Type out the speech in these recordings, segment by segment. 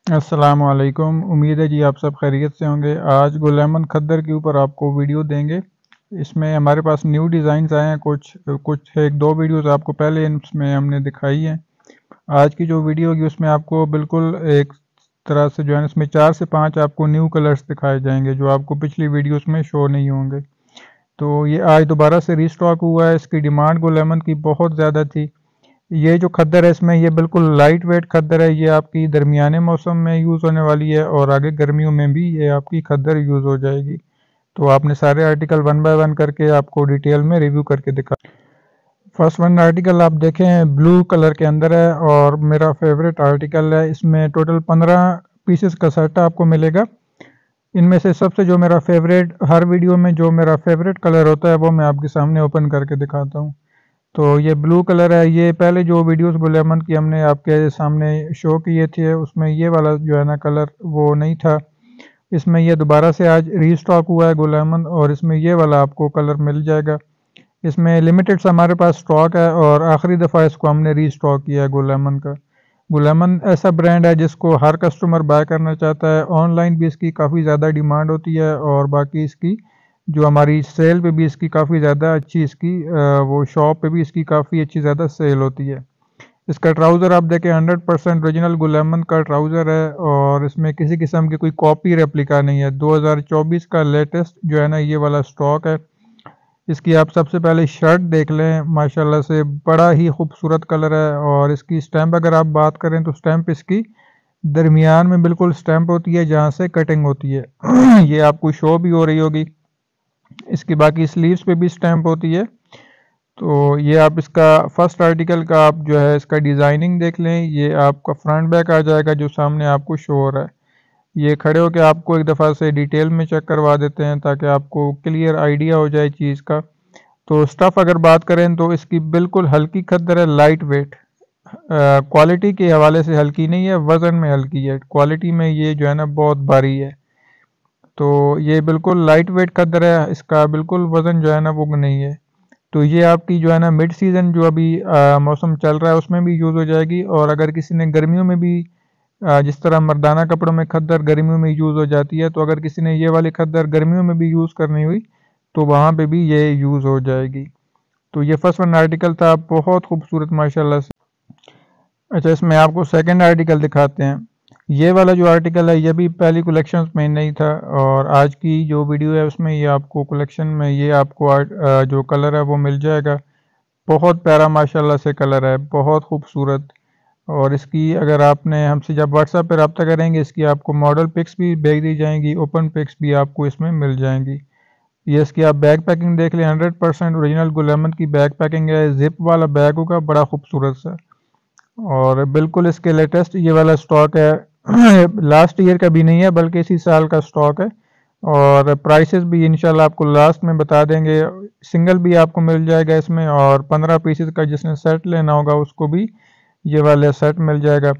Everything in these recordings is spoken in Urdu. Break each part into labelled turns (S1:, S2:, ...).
S1: السلام علیکم، امید ہے جی آپ سب خیریت سے ہوں گے۔ آج گلیمن کھدر کے اوپر آپ کو ویڈیو دیں گے۔ اس میں ہمارے پاس نیو ڈیزائنز آئے ہیں، کچھ ایک دو ویڈیوز آپ کو پہلے اس میں ہم نے دکھائی ہیں۔ آج کی جو ویڈیو ہوگی اس میں آپ کو بالکل ایک طرح سے جو ہے اس میں 4 سے 5 آپ کو نیو کلرز دکھائے جائیں گے جو آپ کو پچھلی ویڈیوز میں شو نہیں ہوں گے۔ تو یہ آج دوبارہ سے ری سٹاک ہوا ہے۔ اس کی ڈیمانڈ گلیمن کی بہت زیادہ تھی۔ یہ جو کھدر ہے اس میں یہ بالکل لائٹ ویٹ کھدر ہے، یہ آپ کی درمیانے موسم میں یوز ہونے والی ہے اور آگے گرمیوں میں بھی یہ آپ کی کھدر یوز ہو جائے گی۔ تو آپ نے سارے آرٹیکل 1 بائی 1 کر کے آپ کو ڈیٹیل میں ریویو کر کے دکھا۔ فرسٹ ون آرٹیکل آپ دیکھیں بلو کلر کے اندر ہے اور میرا فیوریٹ آرٹیکل ہے۔ اس میں ٹوٹل 15 پیسز کا سیٹ آپ کو ملے گا۔ ان میں سے سب سے جو میرا فیوریٹ، ہر ویڈیو میں جو میرا فیوریٹ کلر ہوتا ہے وہ میں آپ کے سامنے اوپن کر کے دکھاتا ہوں۔ تو یہ بلو کلر ہے۔ یہ پہلے جو ویڈیوز گلیمن کی ہم نے آپ کے سامنے شو کیے تھے اس میں یہ والا جو ہے نا کلر وہ نہیں تھا۔ اس میں یہ دوبارہ سے آج ری سٹاک ہوا ہے گلیمن اور اس میں یہ والا آپ کو کلر مل جائے گا۔ اس میں لمیٹڈ سے ہمارے پاس سٹاک ہے اور آخری دفعہ اس کو ہم نے ری سٹاک کیا ہے گلیمن کا۔ گلیمن ایسا برانڈ ہے جس کو ہر کسٹمر بائی کرنا چاہتا ہے۔ آن لائن بھی اس کی کافی زیادہ ڈیمانڈ ہوتی ہے اور باقی اس کی جو ہماری سیل پہ بھی اس کی کافی زیادہ اچھی اس کی وہ شاپ پہ بھی اس کی کافی اچھی زیادہ سیل ہوتی ہے۔ اس کا ٹراؤزر آپ دیکھیں 100% اوریجنل گلیمن کا ٹراؤزر ہے اور اس میں کسی قسم کی کوئی کاپی ریپلیکا نہیں ہے۔ 2024 کا لیٹسٹ جو ہے نا یہ والا سٹاک ہے۔ اس کی آپ سب سے پہلے شرٹ دیکھ لیں، ماشاءاللہ سے بڑا ہی خوبصورت کلر ہے اور اس کی سٹیمپ اگر آپ بات کریں تو سٹیمپ اس کی درمیان میں بالکل سٹیمپ ہوتی ہے جہاں سے کٹنگ ہوتی ہے۔ یہ آپ کو شو بھی ہو رہی ہوگی۔ اس کی باقی سلیوز پہ بھی سٹیمپ ہوتی ہے۔ تو یہ آپ اس کا فرسٹ آرٹیکل کا آپ جو ہے اس کا ڈیزائننگ دیکھ لیں۔ یہ آپ کا فرنٹ بیک آ جائے گا جو سامنے آپ کو شو ہو رہا ہے۔ یہ کھڑے ہو کے آپ کو ایک دفعہ سے ڈیٹیل میں چیک کروا دیتے ہیں تاکہ آپ کو کلیئر آئیڈیا ہو جائے چیز کا۔ تو سٹف اگر بات کریں تو اس کی بالکل ہلکی کھدر ہے، لائٹ ویٹ۔ کوالٹی کے حوالے سے ہلکی نہیں ہے، وزن میں ہلکی ہے۔ کوالٹی میں یہ جو ہے نا بہت بھاری ہے۔ تو یہ بالکل لائٹ ویٹ کھدر ہے، اس کا بالکل وزن جو ہے نا وہ نہیں ہے۔ تو یہ آپ کی جو ہے نا مڈ سیزن جو ابھی موسم چل رہا ہے اس میں بھی یوز ہو جائے گی اور اگر کسی نے گرمیوں میں بھی جس طرح مردانہ کپڑوں میں کھدر گرمیوں میں یوز ہو جاتی ہے تو اگر کسی نے یہ والی کھدر گرمیوں میں بھی یوز کرنی ہوئی تو وہاں پہ بھی یہ یوز ہو جائے گی۔ تو یہ فرسٹ ون آرٹیکل تھا، بہت خوبصورت ماشاءاللہ سے۔ اچھا اس میں آپ کو سیکنڈ آرٹیکل دکھاتے ہیں۔ یہ والا جو آرٹیکل ہے یہ بھی پہلی کلیکشنز میں نہیں تھا اور آج کی جو ویڈیو ہے اس میں یہ آپ کو کلیکشن میں یہ آپ کو جو کلر ہے وہ مل جائے گا۔ بہت پیارا ماشاءاللہ سے کلر ہے، بہت خوبصورت۔ اور اس کی اگر آپ نے ہم سے جب واٹس ایپ پہ رابطہ کریں گے اس کی آپ کو ماڈل پکس بھی بھیج دی جائیں گی، اوپن پکس بھی آپ کو اس میں مل جائیں گی۔ یہ اس کی آپ بیگ پیکنگ دیکھ لیں، 100% اوریجنل گلیمن کی بیگ پیکنگ ہے۔ زپ والا بیگ ہوگا، بڑا خوبصورت سا اور بالکل اس کے لیٹسٹ یہ والا سٹاک ہے۔ لاسٹ ایئر کا بھی نہیں ہے بلکہ اسی سال کا سٹاک ہے اور پرائسز بھی انشاءاللہ آپ کو لاسٹ میں بتا دیں گے۔ سنگل بھی آپ کو مل جائے گا اس میں اور 15 پیسز کا جس نے سیٹ لینا ہوگا اس کو بھی یہ والا سیٹ مل جائے گا۔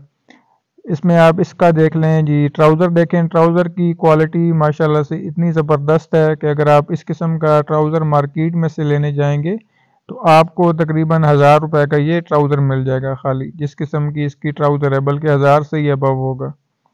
S1: اس میں آپ اس کا دیکھ لیں جی، ٹراؤزر دیکھیں، ٹراؤزر کی کوالٹی ماشاءاللہ سے اتنی زبردست ہے کہ اگر آپ اس قسم کا ٹراؤزر مارکیٹ میں سے لینے جائیں گے تو آپ کو تقریباً 1000 روپے کا یہ ٹراؤزر مل جائے گا خالی، جس قسم کی اس کی ٹراؤزر ہے، بلکہ 1000 سے ہی ابو ہوگا۔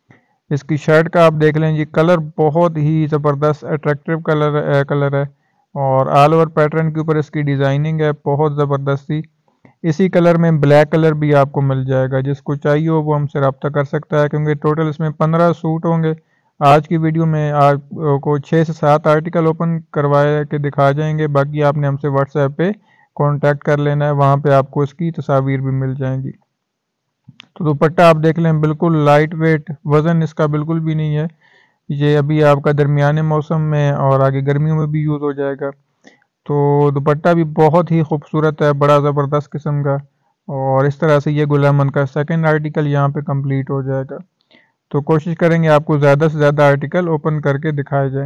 S1: اس کی شرٹ کا آپ دیکھ لیں جی، کلر بہت ہی زبردست اٹریکٹیو کلر ہے اور آل اوور پیٹرن کے اوپر اس کی ڈیزائننگ ہے بہت زبردستی۔ اسی کلر میں بلیک کلر بھی آپ کو مل جائے گا، جس کو چاہیے ہو وہ ہم سے رابطہ کر سکتا ہے کیونکہ ٹوٹل اس میں 15 سوٹ ہوں گے۔ آج کی ویڈیو میں آپ کو 6 سے 7 آرٹیکل اوپن کروائے کے دکھا جائیں گے، باقی آپ نے ہم سے واٹس ایپ پہ کانٹیکٹ کر لینا ہے، وہاں پہ آپ کو اس کی تصاویر بھی مل جائیں گی۔ تو دوپٹہ آپ دیکھ لیں، بالکل لائٹ ویٹ، وزن اس کا بالکل بھی نہیں ہے۔ یہ ابھی آپ کا درمیانے موسم میں اور آگے گرمیوں میں بھی یوز ہو جائے گا۔ تو دوپٹہ بھی بہت ہی خوبصورت ہے، بڑا زبردست قسم کا، اور اس طرح سے یہ گلیمن کا سیکنڈ آرٹیکل یہاں پہ کمپلیٹ ہو جائے گا۔ تو کوشش کریں گے آپ کو زیادہ سے زیادہ آرٹیکل اوپن کر کے دکھائے جائیں۔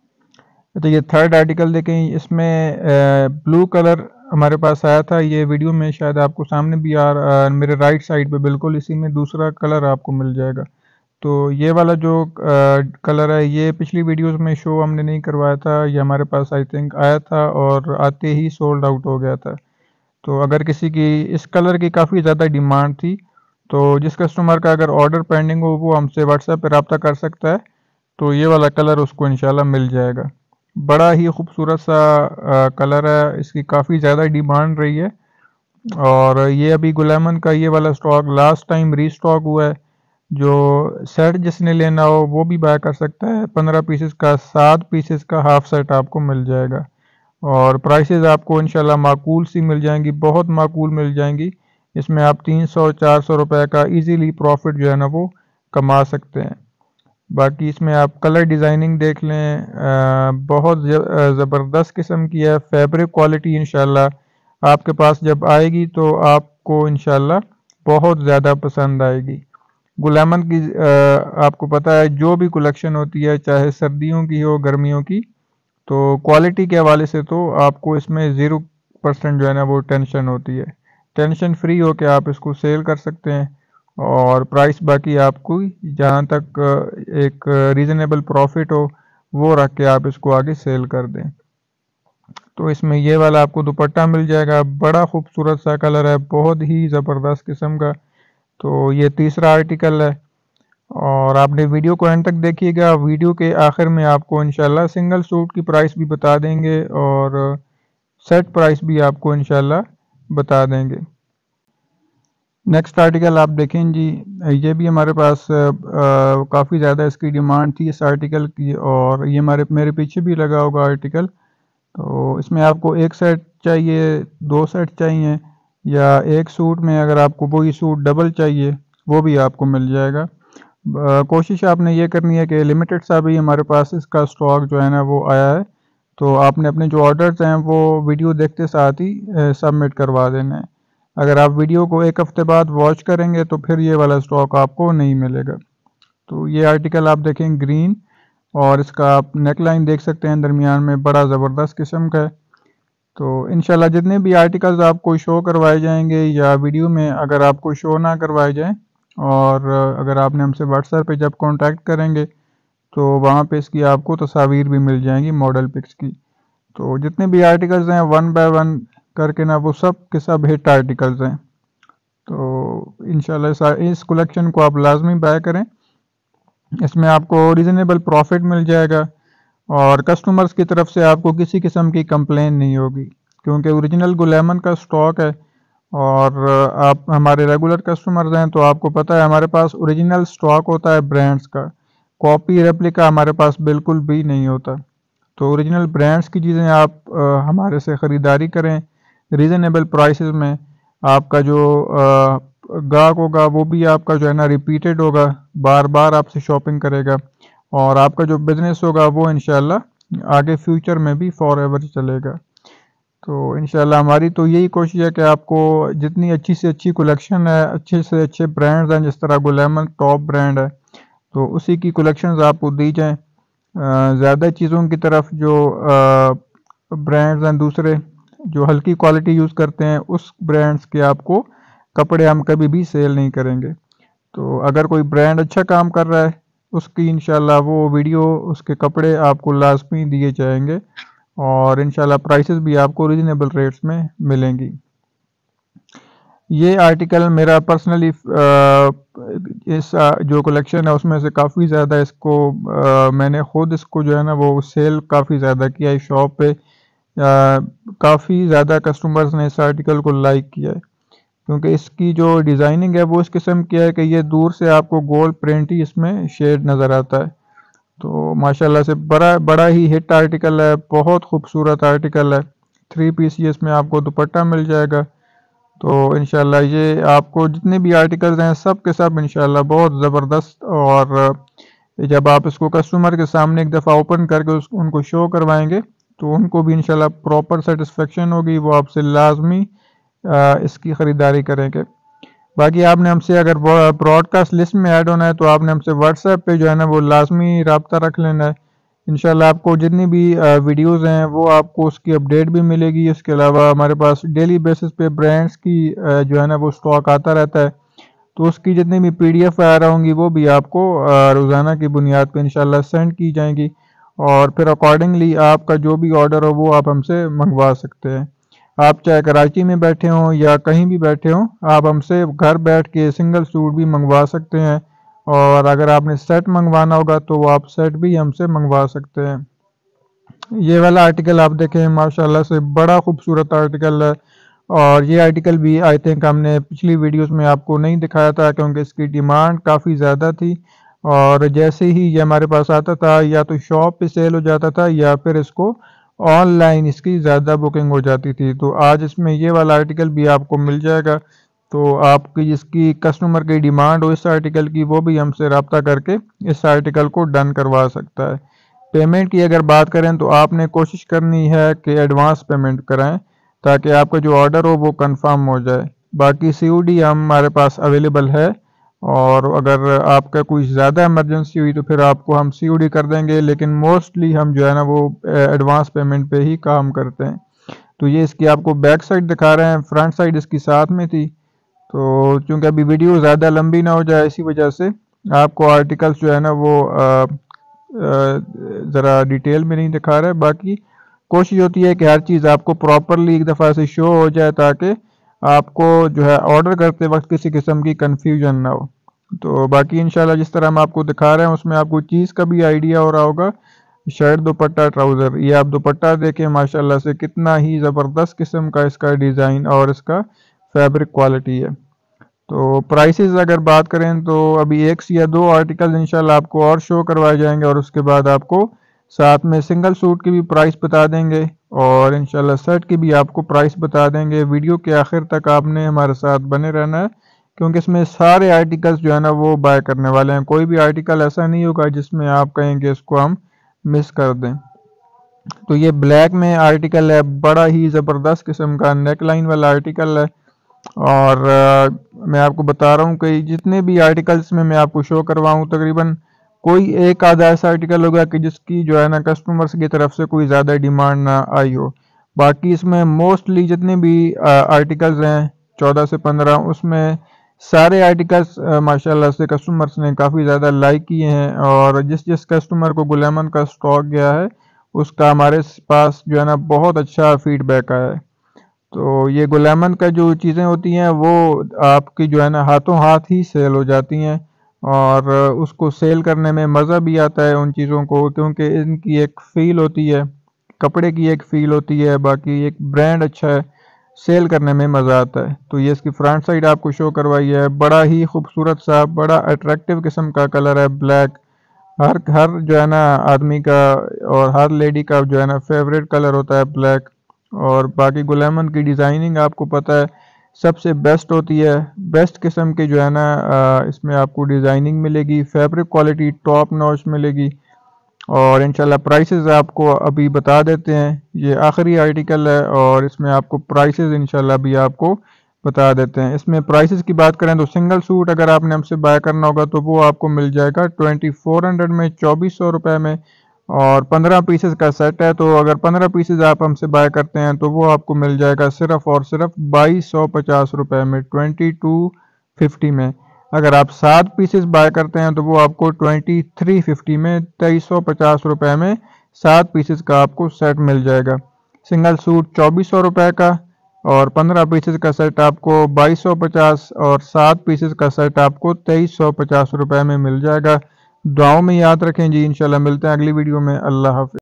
S1: تو یہ تھرڈ آرٹیکل دیکھیں، اس میں بلو کلر ہمارے پاس آیا تھا، یہ ویڈیو میں شاید آپ کو سامنے بھی میرے رائٹ سائڈ پہ بالکل اسی میں دوسرا کلر آپ کو مل جائے گا۔ تو یہ والا جو کلر ہے یہ پچھلی ویڈیوز میں شو ہم نے نہیں کروایا تھا، یہ ہمارے پاس آئی تھنک آیا تھا اور آتے ہی سولڈ آؤٹ ہو گیا تھا۔ تو اگر کسی کی اس کلر کی کافی زیادہ ڈیمانڈ تھی تو جس کسٹمر کا اگر آرڈر پینڈنگ ہو وہ ہم سے واٹس ایپ پہ رابطہ کر سکتا ہے، تو یہ والا کلر اس کو انشاءاللہ مل جائے گا۔ بڑا ہی خوبصورت سا کلر ہے، اس کی کافی زیادہ ڈیمانڈ رہی ہے، اور یہ ابھی گلیمن کا یہ والا stock last time restock ہوا ہے۔ جو سیٹ جس نے لینا ہو وہ بھی بائی کر سکتا ہے، 15 پیسز کا 7 پیسز کا ہاف سیٹ آپ کو مل جائے گا، اور پرائسز آپ کو انشاءاللہ معقول سی مل جائیں گی، بہت معقول مل جائیں گی۔ اس میں آپ 300-400 روپے کا ایزیلی پروفٹ جو ہے نا وہ کما سکتے ہیں۔ باقی اس میں آپ کلر ڈیزائننگ دیکھ لیں، بہت زبردست قسم کی ہے، فیبرک کوالٹی انشاءاللہ آپ کے پاس جب آئے گی تو آپ کو انشاءاللہ بہت زیادہ پسند آئے گی۔ گلیمن کی آپ کو پتہ ہے جو بھی کلیکشن ہوتی ہے، چاہے سردیوں کی ہو گرمیوں کی، تو کوالٹی کے حوالے سے تو آپ کو اس میں 0% جو ہے نا وہ ٹینشن ہوتی ہے، ٹینشن فری ہو کے آپ اس کو سیل کر سکتے ہیں، اور پرائس باقی آپ کو جہاں تک ایک ریزنیبل پروفٹ ہو وہ رکھ کے آپ اس کو آگے سیل کر دیں۔ تو اس میں یہ والا آپ کو دوپٹہ مل جائے گا، بڑا خوبصورت سا کلر ہے، بہت ہی زبردست قسم کا۔ تو یہ تیسرا آرٹیکل ہے، اور آپ نے ویڈیو کو اینڈ تک دیکھیے گا، ویڈیو کے آخر میں آپ کو انشاءاللہ سنگل سوٹ کی پرائس بھی بتا دیں گے، اور سیٹ پرائس بھی آپ کو انشاءاللہ بتا دیں گے۔ نیکسٹ آرٹیکل آپ دیکھیں جی، یہ بھی ہمارے پاس کافی زیادہ اس کی ڈیمانڈ تھی اس آرٹیکل کی، اور یہ میرے پیچھے بھی لگا ہوگا آرٹیکل۔ تو اس میں آپ کو ایک سیٹ چاہیے، 2 سیٹ چاہیے، یا ایک سوٹ میں اگر آپ کو وہی سوٹ ڈبل چاہیے وہ بھی آپ کو مل جائے گا۔ کوشش آپ نے یہ کرنی ہے کہ لمیٹڈ سا بھی ہمارے پاس اس کا سٹاک جو ہے نا وہ آیا ہے، تو آپ نے اپنے جو آرڈرز ہیں وہ ویڈیو دیکھتے ساتھ ہی سبمٹ کروا دینا ہے۔ اگر آپ ویڈیو کو ایک ہفتے بعد واچ کریں گے تو پھر یہ والا سٹاک آپ کو نہیں ملے گا۔ تو یہ آرٹیکل آپ دیکھیں گرین، اور اس کا آپ نیک لائن دیکھ سکتے ہیں درمیان میں، بڑا زبردست قسم کا ہے۔ تو انشاءاللہ جتنے بھی آرٹیکلز آپ کو شو کروائے جائیں گے یا ویڈیو میں اگر آپ کو شو نہ کروائے جائیں، اور اگر آپ نے ہم سے واٹس ایپ پہ جب کانٹیکٹ کریں گے تو وہاں پہ اس کی آپ کو تصاویر بھی مل جائیں گی، ماڈل پکس کی۔ تو جتنے بھی آرٹیکلز ہیں 1 بائی 1 کر کے نا وہ سب کے سب ہٹ آرٹیکلز ہیں۔ تو انشاءاللہ اس کلیکشن کو آپ لازمی بائی کریں، اس میں آپ کو ریزنیبل پروفٹ مل جائے گا، اور کسٹمرز کی طرف سے آپ کو کسی قسم کی کمپلین نہیں ہوگی، کیونکہ اوریجنل گلیمن کا سٹاک ہے، اور آپ ہمارے ریگولر کسٹمرز ہیں تو آپ کو پتہ ہے ہمارے پاس اوریجنل سٹاک ہوتا ہے برانڈز کا، کاپی ریپلیکا ہمارے پاس بالکل بھی نہیں ہوتا۔ تو اوریجنل برانڈز کی چیزیں آپ ہمارے سے خریداری کریں ریزنیبل پرائسز میں، آپ کا جو گاہک ہوگا وہ بھی آپ کا جو ہے نا ریپیٹڈ ہوگا، بار بار آپ سے شاپنگ کرے گا، اور آپ کا جو بزنس ہوگا وہ انشاءاللہ آگے فیوچر میں بھی فار ایور چلے گا۔ تو انشاءاللہ ہماری تو یہی کوشش ہے کہ آپ کو جتنی اچھی سے اچھی کلیکشن ہے، اچھے سے اچھے برانڈز ہیں، جس طرح گلیمن ٹاپ برانڈ ہے تو اسی کی کلیکشنز آپ کو دی جائیں۔ زیادہ چیزوں کی طرف جو برانڈز ہیں دوسرے جو ہلکی کوالٹی یوز کرتے ہیں، اس برانڈز کے آپ کو کپڑے ہم کبھی بھی سیل نہیں کریں گے۔ تو اگر کوئی برانڈ اچھا کام کر رہا ہے اس کی انشاءاللہ وہ ویڈیو، اس کے کپڑے آپ کو لازمی دیے جائیں گے، اور انشاءاللہ پرائسز بھی آپ کو ریزنیبل ریٹس میں ملیں گی۔ یہ آرٹیکل میرا پرسنلی اس جو کلیکشن ہے اس میں سے کافی زیادہ اس کو میں نے خود اس کو جو ہے نا وہ سیل کافی زیادہ کیا ہے شاپ پہ، کافی زیادہ کسٹمرز نے اس آرٹیکل کو لائک کیا ہے، کیونکہ اس کی جو ڈیزائننگ ہے وہ اس قسم کی ہے کہ یہ دور سے آپ کو گولڈ پرنٹ ہی اس میں شیڈ نظر آتا ہے۔ تو ماشاءاللہ سے بڑا ہی ہٹ آرٹیکل ہے، بہت خوبصورت آرٹیکل ہے، 3 پیس اس میں آپ کو دوپٹہ مل جائے گا۔ تو انشاءاللہ یہ آپ کو جتنے بھی آرٹیکلز ہیں سب کے سب انشاءاللہ بہت زبردست، اور جب آپ اس کو کسٹمر کے سامنے ایک دفعہ اوپن کر کے ان کو شو کروائیں گے تو ان کو بھی انشاءاللہ پراپر سیٹسفیکشن ہوگی، وہ آپ سے لازمی اس کی خریداری کریں گے۔ باقی آپ نے ہم سے اگر براڈ کاسٹ لسٹ میں ایڈ ہونا ہے تو آپ نے ہم سے واٹس ایپ پہ جو ہے نا وہ لازمی رابطہ رکھ لینا ہے۔ انشاءاللہ آپ کو جتنی بھی ویڈیوز ہیں وہ آپ کو اس کی اپڈیٹ بھی ملے گی۔ اس کے علاوہ ہمارے پاس ڈیلی بیسس پہ برانڈز کی جو ہے نا وہ سٹاک آتا رہتا ہے، تو اس کی جتنی بھی پی ڈی ایف وغیرہ ہوں گی وہ بھی آپ کو روزانہ کی بنیاد پہ انشاءاللہ سینڈ کی جائیں گی، اور پھر اکارڈنگلی آپ کا جو بھی آرڈر ہو وہ آپ ہم سے منگوا سکتے ہیں۔ آپ چاہے کراچی میں بیٹھے ہوں یا کہیں بھی بیٹھے ہوں، آپ ہم سے گھر بیٹھ کے سنگل سوٹ بھی منگوا سکتے ہیں، اور اگر آپ نے سیٹ منگوانا ہوگا تو وہ آپ سیٹ بھی ہم سے منگوا سکتے ہیں۔ یہ والا آرٹیکل آپ دیکھیں، ماشاءاللہ سے بڑا خوبصورت آرٹیکل ہے، اور یہ آرٹیکل بھی آئی تھنک ہم نے پچھلی ویڈیوز میں آپ کو نہیں دکھایا تھا کیونکہ اس کی ڈیمانڈ کافی زیادہ تھی، اور جیسے ہی یہ ہمارے پاس آتا تھا یا تو شاپ پہ سیل ہو جاتا تھا یا پھر اس کو آن لائن اس کی زیادہ بکنگ ہو جاتی تھی۔ تو آج اس میں یہ والا آرٹیکل بھی آپ کو مل جائے گا، تو آپ کی جس کی کسٹمر کی ڈیمانڈ ہو اس آرٹیکل کی، وہ بھی ہم سے رابطہ کر کے اس آرٹیکل کو ڈن کروا سکتا ہے۔ پیمنٹ کی اگر بات کریں تو آپ نے کوشش کرنی ہے کہ ایڈوانس پیمنٹ کرائیں تاکہ آپ کا جو آرڈر ہو وہ کنفرم ہو جائے۔ باقی سی او ڈی ہمارے پاس اویلیبل ہے، اور اگر آپ کا کوئی زیادہ ایمرجنسی ہوئی تو پھر آپ کو ہم سی او ڈی کر دیں گے، لیکن موسٹلی ہم جو ہے نا وہ ایڈوانس پیمنٹ پہ ہی کام کرتے ہیں۔ تو یہ اس کی آپ کو بیک سائڈ دکھا رہے ہیں، فرنٹ سائڈ اس کی ساتھ میں تھی، تو چونکہ ابھی ویڈیو زیادہ لمبی نہ ہو جائے اسی وجہ سے آپ کو آرٹیکلس جو ہے نا وہ ذرا ڈیٹیل میں نہیں دکھا رہا ہے۔ باقی کوشش ہوتی ہے کہ ہر چیز آپ کو پراپرلی ایک دفعہ سے شو ہو جائے تاکہ آپ کو جو ہے آرڈر کرتے وقت کسی قسم کی کنفیوژن نہ ہو۔ تو باقی انشاءاللہ جس طرح ہم آپ کو دکھا رہے ہیں اس میں آپ کو چیز کا بھی آئیڈیا ہو رہا ہوگا۔ شرٹ، دوپٹہ، ٹراؤزر، یہ آپ دوپٹہ دیکھیں ماشاءاللہ سے کتنا ہی زبردست قسم کا اس کا ڈیزائن اور اس کا فیبرک کوالٹی ہے۔ تو پرائسز اگر بات کریں تو ابھی ایک یا دو آرٹیکل انشاءاللہ آپ کو اور شو کروائے جائیں گے، اور اس کے بعد آپ کو ساتھ میں سنگل سوٹ کی بھی پرائس بتا دیں گے، اور انشاءاللہ سیٹ کی بھی آپ کو پرائس بتا دیں گے۔ ویڈیو کے آخر تک آپ نے ہمارے ساتھ بنے رہنا ہے کیونکہ اس میں سارے آرٹیکلز جو ہے نا وہ بائی کرنے والے ہیں، کوئی بھی آرٹیکل ایسا نہیں ہوگا جس میں آپ کہیں گے اس کو ہم مس کر دیں۔ تو یہ بلیک میں آرٹیکل ہے، بڑا ہی زبردست قسم کا نیک لائن والا آرٹیکل ہے، اور میں آپ کو بتا رہا ہوں کہ جتنے بھی آرٹیکلز میں آپ کو شو کرواؤں تقریباً کوئی ایک آدھا ایسا آرٹیکل ہوگا کہ جس کی جو ہے نا کسٹمرز کی طرف سے کوئی زیادہ ڈیمانڈ نہ آئی ہو۔ باقی اس میں موسٹلی جتنے بھی آرٹیکلز ہیں 14 سے 15، اس میں سارے آرٹیکلز ماشاءاللہ سے کسٹمرز نے کافی زیادہ لائک کیے ہیں، اور جس کسٹمر کو گلیمن کا سٹاک گیا ہے اس کا ہمارے پاس جو ہے نا بہت اچھا فیڈ بیک آیا ہے۔ تو یہ گلیمن کا جو چیزیں ہوتی ہیں وہ آپ کی جو ہے نا ہاتھوں ہاتھ ہی سیل ہو جاتی ہیں، اور اس کو سیل کرنے میں مزہ بھی آتا ہے ان چیزوں کو، کیونکہ ان کی ایک فیل ہوتی ہے، کپڑے کی ایک فیل ہوتی ہے، باقی ایک برانڈ اچھا ہے، سیل کرنے میں مزہ آتا ہے۔ تو یہ اس کی فرنٹ سائڈ آپ کو شو کروائی ہے، بڑا ہی خوبصورت سا بڑا اٹریکٹیو قسم کا کلر ہے بلیک، ہر جو ہے نا آدمی کا اور ہر لیڈی کا جو ہے نا فیوریٹ کلر ہوتا ہے بلیک، اور باقی گلیمن کی ڈیزائننگ آپ کو پتہ ہے سب سے بیسٹ ہوتی ہے، بیسٹ قسم کے جو ہے نا اس میں آپ کو ڈیزائننگ ملے گی، فیبرک کوالٹی ٹاپ نوچ ملے گی، اور انشاءاللہ پرائسز آپ کو ابھی بتا دیتے ہیں۔ یہ آخری آرٹیکل ہے اور اس میں آپ کو پرائسز انشاءاللہ ابھی آپ کو بتا دیتے ہیں۔ اس میں پرائسز کی بات کریں تو سنگل سوٹ اگر آپ نے ہم سے بائی کرنا ہوگا تو وہ آپ کو مل جائے گا 2400 میں، 2400 روپے میں، اور 15 پیسز کا سیٹ ہے، تو اگر 15 پیسز آپ ہم سے بائی کرتے ہیں تو وہ آپ کو مل جائے گا صرف اور صرف 2250 روپے میں، 2250 میں۔ اگر آپ 7 پیسز بائی کرتے ہیں تو وہ آپ کو 2350 میں، 2350 روپے میں 7 پیسز کا آپ کو سیٹ مل جائے گا۔ سنگل سوٹ 2400 روپے کا، اور 15 پیسز کا سیٹ آپ کو 2250، اور 7 پیسز کا سیٹ آپ کو 2350 روپے میں مل جائے گا۔ دعاؤں میں یاد رکھیں جی، انشاءاللہ ملتے ہیں اگلی ویڈیو میں۔ اللہ حافظ۔